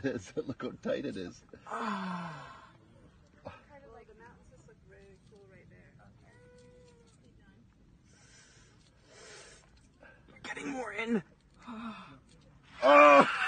Look how tight it is. Kind of like the mountains just look really cool right there. Getting more in. Oh!